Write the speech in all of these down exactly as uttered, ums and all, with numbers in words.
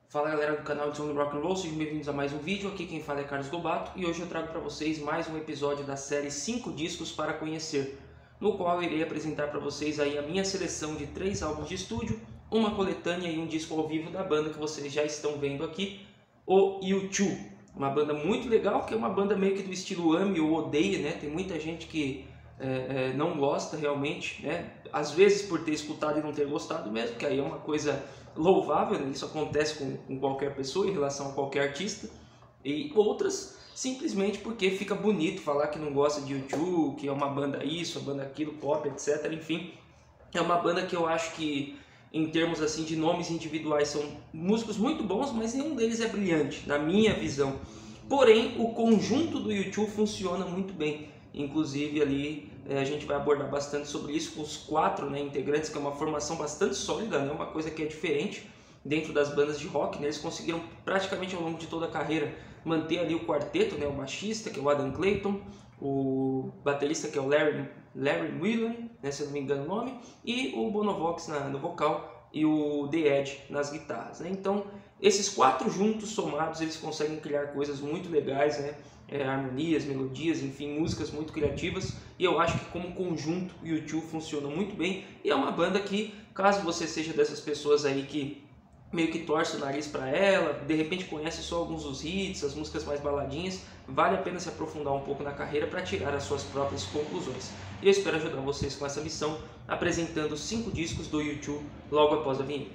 Fala galera do canal de Som do Rock and Roll, sejam bem-vindos a mais um vídeo. Aqui quem fala é Carlos Gobato e hoje eu trago para vocês mais um episódio da série cinco discos para conhecer, no qual eu irei apresentar para vocês aí a minha seleção de três álbuns de estúdio, uma coletânea e um disco ao vivo da banda que vocês já estão vendo aqui, o U dois. Uma banda muito legal, que é uma banda meio que do estilo ame ou odeia, né? Tem muita gente que é, é, não gosta realmente, né? Às vezes por ter escutado e não ter gostado mesmo, que aí é uma coisa louvável, né? Isso acontece com, com qualquer pessoa em relação a qualquer artista. E outras simplesmente porque fica bonito falar que não gosta de U dois, que é uma banda isso, uma banda aquilo, pop, etcétera. Enfim, é uma banda que eu acho que em termos assim de nomes individuais são músicos muito bons, mas nenhum deles é brilhante, na minha visão. Porém, o conjunto do U dois funciona muito bem. Inclusive ali é, a gente vai abordar bastante sobre isso com os quatro, né, integrantes, que é uma formação bastante sólida, né, uma coisa que é diferente dentro das bandas de rock, né, eles conseguiram praticamente ao longo de toda a carreira manter ali o quarteto, né, o baixista, que é o Adam Clayton, o baterista, que é o Larry, Larry Mullen, né, se eu não me engano o nome, e o Bonovox na, no vocal e o The Edge nas guitarras, né. Então esses quatro juntos, somados, eles conseguem criar coisas muito legais, né? É, harmonias, melodias, enfim, músicas muito criativas. E eu acho que como conjunto o U dois funciona muito bem. E é uma banda que, caso você seja dessas pessoas aí que meio que torce o nariz para ela, de repente conhece só alguns dos hits, as músicas mais baladinhas, vale a pena se aprofundar um pouco na carreira para tirar as suas próprias conclusões. E eu espero ajudar vocês com essa missão, apresentando cinco discos do U dois logo após a vinheta.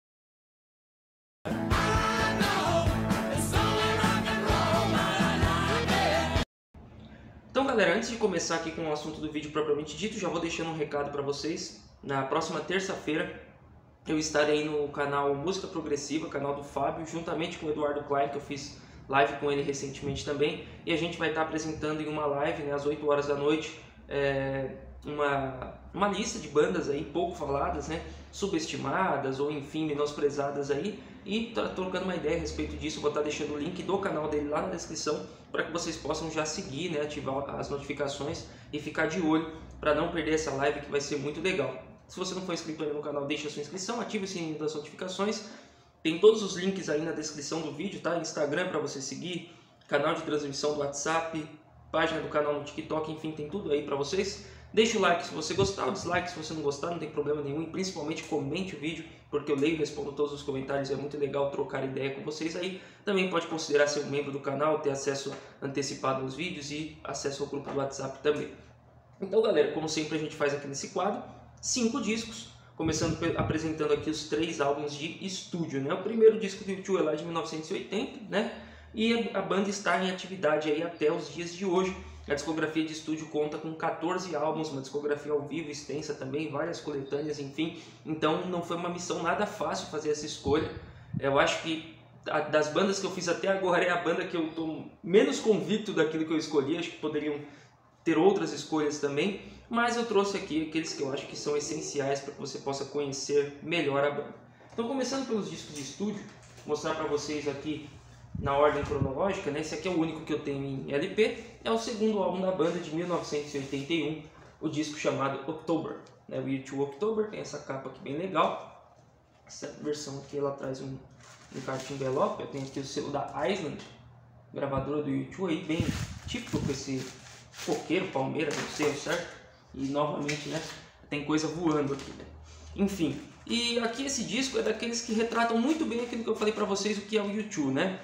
Então galera, antes de começar aqui com o assunto do vídeo propriamente dito, já vou deixando um recado para vocês. Na próxima terça-feira eu estarei no canal Música Progressiva, canal do Fábio, juntamente com o Eduardo Klein, que eu fiz live com ele recentemente também. E a gente vai estar apresentando em uma live, né, às oito horas da noite, é, uma, uma lista de bandas aí pouco faladas, né, subestimadas ou enfim menosprezadas aí. E tô trocando uma ideia a respeito disso, vou estar deixando o link do canal dele lá na descrição para que vocês possam já seguir, né, ativar as notificações e ficar de olho para não perder essa live que vai ser muito legal. Se você não for inscrito ainda no canal, deixe a sua inscrição, ative o sininho das notificações. Tem todos os links aí na descrição do vídeo, tá? Instagram para você seguir, canal de transmissão do WhatsApp, página do canal no TikTok, enfim, tem tudo aí para vocês. Deixe o like se você gostar, o dislike se você não gostar, não tem problema nenhum. E principalmente comente o vídeo, porque eu leio e respondo todos os comentários, é muito legal trocar ideia com vocês aí. Também pode considerar ser um membro do canal, ter acesso antecipado aos vídeos e acesso ao grupo do WhatsApp também. Então galera, como sempre a gente faz aqui nesse quadro, cinco discos, começando apresentando aqui os três álbuns de estúdio, né? O primeiro disco do U dois é lá de mil novecentos e oitenta, né? E a banda está em atividade aí até os dias de hoje. A discografia de estúdio conta com quatorze álbuns, uma discografia ao vivo extensa também, várias coletâneas, enfim. Então não foi uma missão nada fácil fazer essa escolha. Eu acho que das bandas que eu fiz até agora é a banda que eu estou menos convicto daquilo que eu escolhi. Acho que poderiam ter outras escolhas também, mas eu trouxe aqui aqueles que eu acho que são essenciais para que você possa conhecer melhor a banda. Então começando pelos discos de estúdio, vou mostrar para vocês aqui na ordem cronológica, né? Esse aqui é o único que eu tenho em L P, é o segundo álbum da banda de mil novecentos e oitenta e um, o disco chamado October, né? O U dois October, tem essa capa aqui bem legal, essa versão aqui ela traz um, um cartão envelope, eu tenho aqui o selo da Island, gravadora do U dois aí, bem típico com esse coqueiro, palmeira, não sei o certo, e novamente, né, tem coisa voando aqui, né? Enfim, e aqui esse disco é daqueles que retratam muito bem aquilo que eu falei pra vocês, o que é o U dois, né?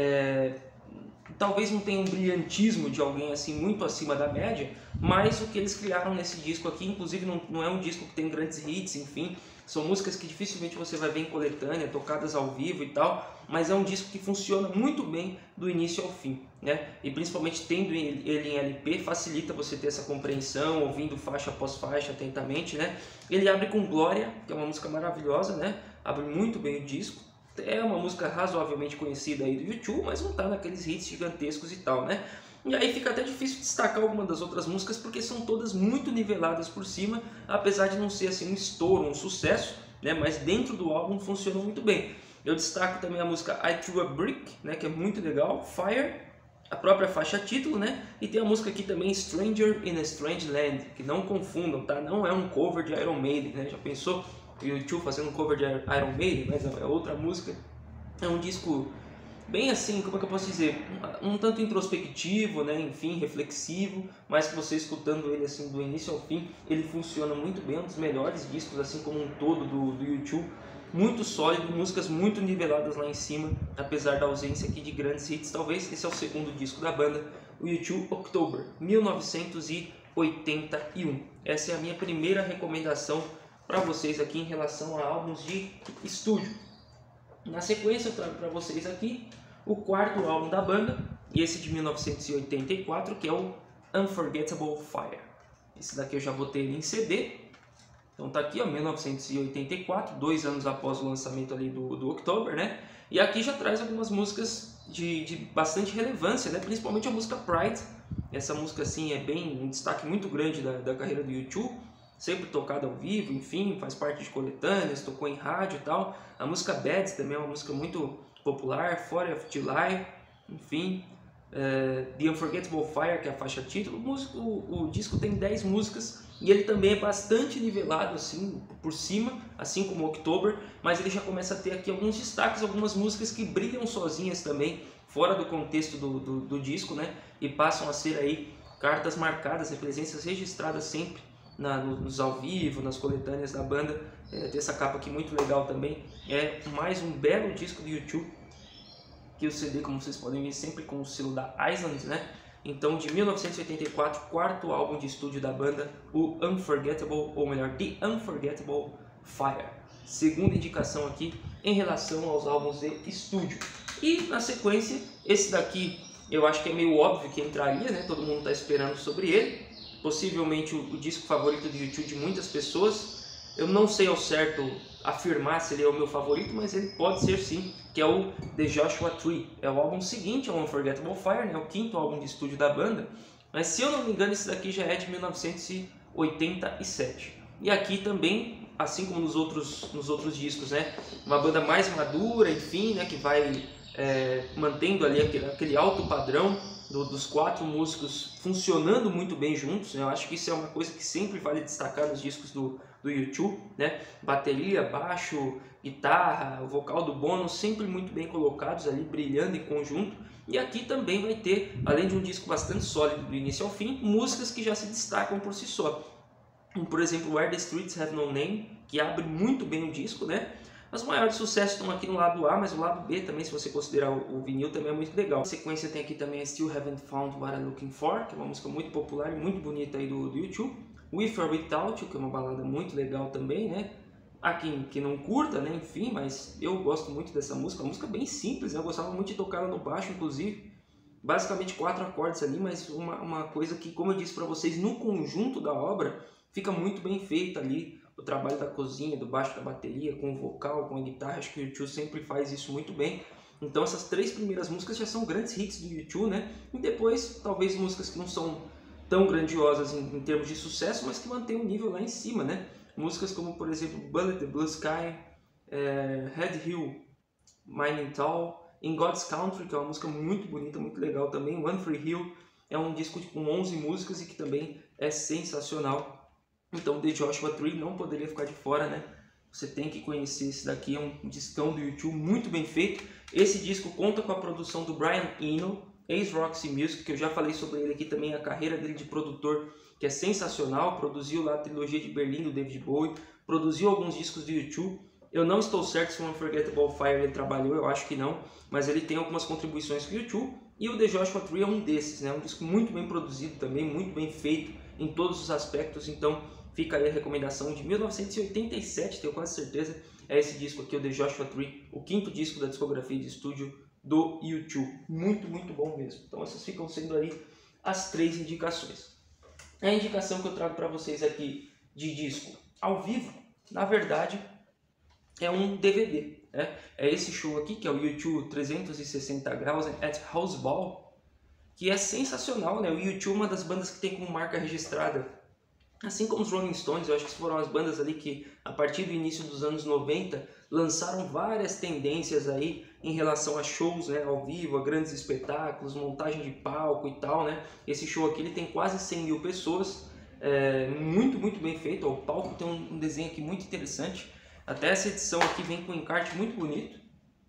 É, talvez não tenha um brilhantismo de alguém assim muito acima da média, mas o que eles criaram nesse disco aqui, inclusive não, não é um disco que tem grandes hits, enfim, são músicas que dificilmente você vai ver em coletânea, tocadas ao vivo e tal, mas é um disco que funciona muito bem do início ao fim, né? E principalmente tendo ele em L P facilita você ter essa compreensão, ouvindo faixa após faixa atentamente, né? Ele abre com Glória, que é uma música maravilhosa, né? Abre muito bem o disco. É uma música razoavelmente conhecida aí do U dois, mas não tá naqueles hits gigantescos e tal, né? E aí fica até difícil destacar alguma das outras músicas porque são todas muito niveladas por cima, apesar de não ser assim um estouro, um sucesso, né? Mas dentro do álbum funcionam muito bem. Eu destaco também a música I Threw a Brick, né? Que é muito legal, Fire, a própria faixa título, né? E tem a música aqui também Stranger in a Strange Land, que não confundam, tá? Não é um cover de Iron Maiden, né? Já pensou? O U dois fazendo um cover de Iron Maiden, mas não, é outra música É um disco bem assim, como é que eu posso dizer, um, um tanto introspectivo, né, enfim, reflexivo, mas que você escutando ele assim do início ao fim, ele funciona muito bem, é um dos melhores discos assim como um todo do, do U dois, muito sólido, músicas muito niveladas lá em cima, apesar da ausência aqui de grandes hits. Talvez esse é o segundo disco da banda, o U dois October, mil novecentos e oitenta e um. Essa é a minha primeira recomendação para vocês aqui em relação a álbuns de estúdio. Na sequência eu trago para vocês aqui o quarto álbum da banda, e esse de mil novecentos e oitenta e quatro, que é o Unforgettable Fire. Esse daqui eu já botei ele em C D, então tá aqui, ó, mil novecentos e oitenta e quatro, dois anos após o lançamento ali do, do October, né? E aqui já traz algumas músicas de, de bastante relevância, né? Principalmente a música Pride. Essa música assim é bem um destaque muito grande da, da carreira do U dois, sempre tocada ao vivo, enfim, faz parte de coletâneas, tocou em rádio e tal. A música Bad também é uma música muito popular, fourth of July, enfim, uh, The Unforgettable Fire, que é a faixa título. O, músico, o, o disco tem dez músicas e ele também é bastante nivelado assim por cima, assim como o October, mas ele já começa a ter aqui alguns destaques, algumas músicas que brilham sozinhas também, fora do contexto do, do, do disco, né, e passam a ser aí cartas marcadas, presenças registradas sempre na, nos ao vivo, nas coletâneas da banda. É, tem essa capa aqui muito legal também, é mais um belo disco do U dois, que o C D, como vocês podem ver, sempre com o selo da Island, né? Então, de mil novecentos e oitenta e quatro, quarto álbum de estúdio da banda, o Unforgettable, ou melhor, The Unforgettable Fire. Segunda indicação aqui em relação aos álbuns de estúdio. E na sequência, esse daqui eu acho que é meio óbvio que entraria, né? Todo mundo está esperando sobre ele. Possivelmente o, o disco favorito do U dois de muitas pessoas. Eu não sei ao certo afirmar se ele é o meu favorito, mas ele pode ser sim, que é o The Joshua Tree. É o álbum seguinte ao Unforgettable Fire, né? O quinto álbum de estúdio da banda. Mas se eu não me engano, esse daqui já é de mil novecentos e oitenta e sete. E aqui também, assim como nos outros, nos outros discos, né? Uma banda mais madura, enfim, né? Que vai é, mantendo ali aquele, aquele alto padrão do, dos quatro músicos funcionando muito bem juntos, né? Eu acho que isso é uma coisa que sempre vale destacar nos discos do, do U dois, né? Bateria, baixo, guitarra, o vocal do Bono sempre muito bem colocados ali, brilhando em conjunto. E aqui também vai ter, além de um disco bastante sólido do início ao fim, músicas que já se destacam por si só. Por exemplo, Where the Streets Have No Name, que abre muito bem o disco, né? Os maiores sucessos estão aqui no lado A, mas o lado B também, se você considerar o vinil, também é muito legal. Na sequência tem aqui também a Still Haven't Found What I'm Looking For, que é uma música muito popular e muito bonita aí do, do U dois. With or Without You, que é uma balada muito legal também, né? Há quem que não curta, né? Enfim, mas eu gosto muito dessa música. Uma música bem simples, né? Eu gostava muito de tocar ela no baixo, inclusive. Basicamente quatro acordes ali, mas uma, uma coisa que, como eu disse para vocês, no conjunto da obra, fica muito bem feita ali. O trabalho da cozinha, do baixo, da bateria, com o vocal, com a guitarra, acho que o U dois sempre faz isso muito bem. Então essas três primeiras músicas já são grandes hits do U dois, né? E depois, talvez músicas que não são tão grandiosas em, em termos de sucesso, mas que mantêm o nível lá em cima, né? Músicas como, por exemplo, Bullet the Blue Sky, é, Head Hill, Mining Tall, In God's Country, que é uma música muito bonita, muito legal também. One Free Hill é um disco com onze músicas e que também é sensacional. Então, The Joshua Tree não poderia ficar de fora, né? Você tem que conhecer esse daqui, é um discão do U dois muito bem feito. Esse disco conta com a produção do Brian Eno, ex-Roxy Music, que eu já falei sobre ele aqui também, a carreira dele de produtor, que é sensacional. Produziu lá a trilogia de Berlim do David Bowie, produziu alguns discos do U dois. Eu não estou certo se o Unforgettable Fire ele trabalhou, eu acho que não, mas ele tem algumas contribuições com o U dois. E o The Joshua Tree é um desses, né? Um disco muito bem produzido também, muito bem feito em todos os aspectos. Então fica aí a recomendação de mil novecentos e oitenta e sete, tenho quase certeza, é esse disco aqui, o The Joshua Tree, o quinto disco da discografia de estúdio do U dois. Muito, muito bom mesmo. Então essas ficam sendo aí as três indicações. A indicação que eu trago para vocês aqui de disco ao vivo, na verdade, é um D V D. Né? É esse show aqui, que é o U dois trezentos e sessenta graus at House Ball, que é sensacional, né? O U dois é uma das bandas que tem como marca registrada, assim como os Rolling Stones, eu acho que foram as bandas ali que, a partir do início dos anos noventa, lançaram várias tendências aí em relação a shows, né, ao vivo, a grandes espetáculos, montagem de palco e tal, né? Esse show aqui ele tem quase cem mil pessoas, é, muito, muito bem feito. Ó, o palco tem um, um desenho aqui muito interessante. Até essa edição aqui vem com um encarte muito bonito.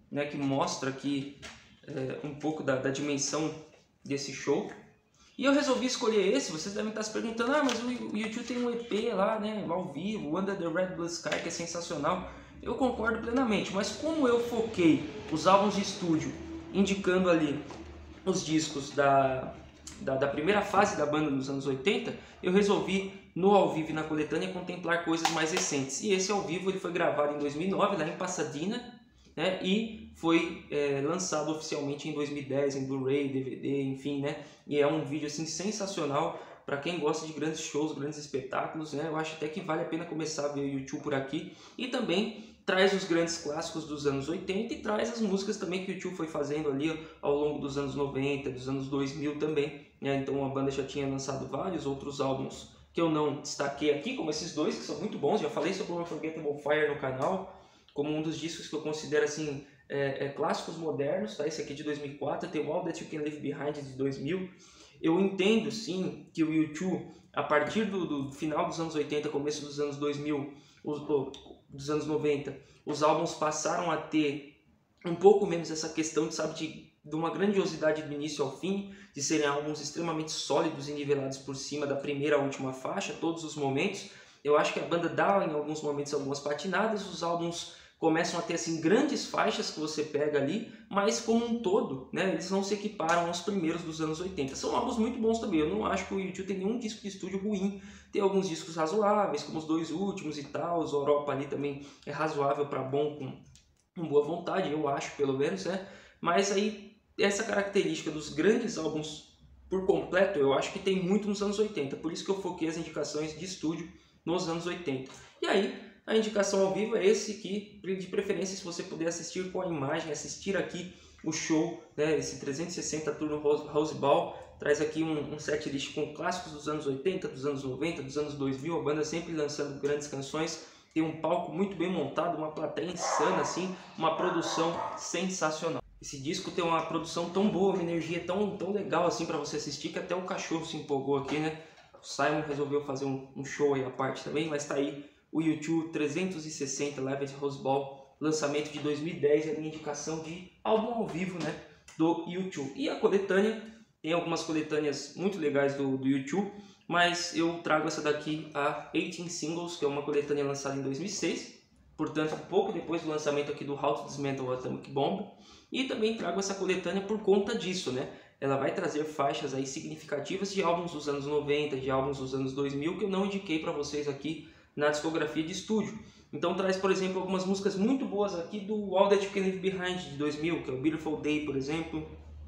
né, que mostra aqui é, um pouco da, da dimensão desse show. E eu resolvi escolher esse. Vocês devem estar se perguntando, ah, mas o U dois tem um E P lá, né, ao vivo, Under the Red Blue Sky, que é sensacional. Eu concordo plenamente, mas como eu foquei os álbuns de estúdio, indicando ali os discos da, da, da primeira fase da banda nos anos oitenta, eu resolvi no ao vivo e na coletânea contemplar coisas mais recentes. E esse ao vivo ele foi gravado em dois mil e nove, lá em Pasadena, né, e foi é, lançado oficialmente em dois mil e dez em Blu-ray, D V D, enfim, né? E é um vídeo assim sensacional para quem gosta de grandes shows, grandes espetáculos, né? Eu acho até que vale a pena começar a ver o U dois por aqui. E também traz os grandes clássicos dos anos oitenta e traz as músicas também que o U dois foi fazendo ali ao longo dos anos noventa, dos anos dois mil também, né? Então a banda já tinha lançado vários outros álbuns que eu não destaquei aqui, como esses dois que são muito bons. Já falei sobre o Unforgettable Fire no canal, como um dos discos que eu considero assim é, é, clássicos modernos, tá? Esse aqui é de dois mil e quatro, tem o All That You Can Leave Behind de dois mil. Eu entendo sim que o U dois, a partir do, do final dos anos oitenta, começo dos anos dois mil, os, dos anos noventa, os álbuns passaram a ter um pouco menos essa questão de, sabe, de, de uma grandiosidade do início ao fim, de serem álbuns extremamente sólidos e nivelados por cima da primeira à última faixa, todos os momentos. Eu acho que a banda dá em alguns momentos algumas patinadas, os álbuns começam a ter assim grandes faixas que você pega ali, mas como um todo, né, eles não se equiparam aos primeiros dos anos oitenta. São álbuns muito bons também. Eu não acho que o U dois tem nenhum disco de estúdio ruim. Tem alguns discos razoáveis, como os dois últimos e tal. Os Europa ali também é razoável para bom, com, com boa vontade, eu acho, pelo menos, né? Mas aí essa característica dos grandes álbuns por completo, eu acho que tem muito nos anos oitenta. Por isso que eu foquei as indicações de estúdio nos anos oitenta. E aí a indicação ao vivo é esse aqui, de preferência se você puder assistir com a imagem, assistir aqui o show, né, esse trezentos e sessenta Tour no Rose Bowl, traz aqui um, um setlist com clássicos dos anos oitenta, dos anos noventa, dos anos dois mil, a banda sempre lançando grandes canções, tem um palco muito bem montado, uma plateia insana assim, uma produção sensacional. Esse disco tem uma produção tão boa, uma energia tão, tão legal assim para você assistir, que até o cachorro se empolgou aqui, né? O Simon resolveu fazer um, um show aí à parte também, mas tá aí o U dois trezentos e sessenta Live at Rose Bowl, lançamento de dois mil e dez, é a minha indicação de álbum ao vivo, né, do U dois. E a coletânea, tem algumas coletâneas muito legais do, do U dois, mas eu trago essa daqui, a dezoito Singles, que é uma coletânea lançada em dois mil e seis, portanto pouco depois do lançamento aqui do How to Dismantle Atomic Bomb, e também trago essa coletânea por conta disso, né. Ela vai trazer faixas aí significativas de álbuns dos anos noventa, de álbuns dos anos dois mil, que eu não indiquei para vocês aqui na discografia de estúdio. Então traz, por exemplo, algumas músicas muito boas aqui do All That You Can Leave Behind de dois mil, que é o Beautiful Day, por exemplo.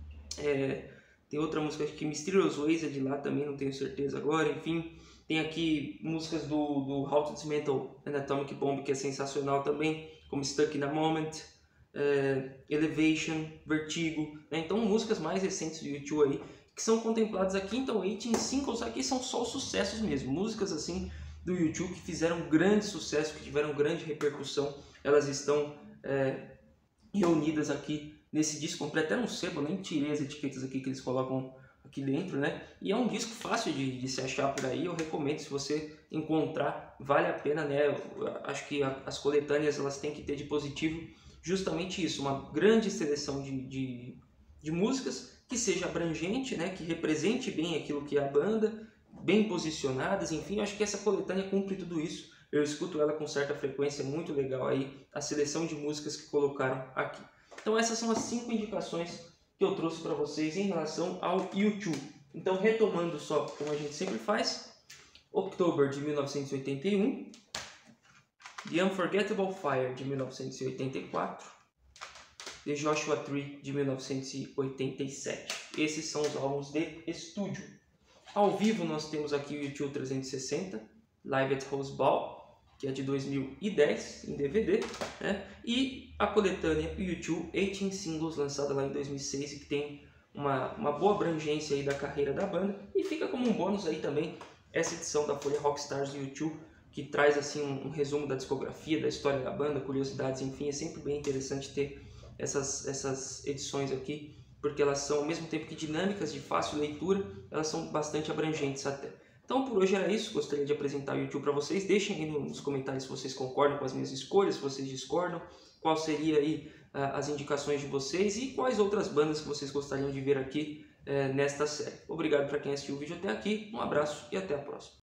É, tem outra música aqui, Mysterious Ways, é de lá também, não tenho certeza agora, enfim. Tem aqui músicas do, do How to Dismantle Atomic Bomb, que é sensacional também, como Stuck in a Moment, é, Elevation, Vertigo, né? Então músicas mais recentes do U dois aí, que são contempladas aqui. Então dezoito Singles aqui são só sucessos mesmo, músicas assim do U dois que fizeram grande sucesso, que tiveram grande repercussão. Elas estão é, reunidas aqui nesse disco completo. Até não sei, eu nem tirei as etiquetas aqui que eles colocam aqui dentro, né? E é um disco fácil de, de se achar por aí. Eu recomendo, se você encontrar, vale a pena, né? Eu acho que a, as coletâneas elas têm que ter de positivo justamente isso, uma grande seleção de, de, de músicas que seja abrangente, né? Que represente bem aquilo que é a banda, bem posicionadas, enfim. Eu acho que essa coletânea cumpre tudo isso. Eu escuto ela com certa frequência, muito legal aí a seleção de músicas que colocaram aqui. Então essas são as cinco indicações que eu trouxe para vocês em relação ao U dois. Então, retomando só, como a gente sempre faz, October de mil novecentos e oitenta e um, The Unforgettable Fire de mil novecentos e oitenta e quatro, The Joshua Tree de mil novecentos e oitenta e sete. Esses são os álbuns de estúdio. Ao vivo nós temos aqui o U dois trezentos e sessenta, Live at Rose Bowl, que é de dois mil e dez, em D V D, né? E a coletânea U dois dezoito Singles, lançada lá em dois mil e seis, e que tem uma, uma boa abrangência aí da carreira da banda. E fica como um bônus aí também essa edição da Folha Rockstars do U dois, que traz assim um, um resumo da discografia, da história da banda, curiosidades, enfim. É sempre bem interessante ter essas, essas edições aqui, porque elas são, ao mesmo tempo que dinâmicas, de fácil leitura, elas são bastante abrangentes até. Então por hoje era isso, gostaria de apresentar o U dois para vocês. Deixem aí nos comentários se vocês concordam com as minhas escolhas, se vocês discordam, qual seria aí uh, as indicações de vocês e quais outras bandas que vocês gostariam de ver aqui uh, nesta série. Obrigado para quem assistiu o vídeo até aqui, um abraço e até a próxima.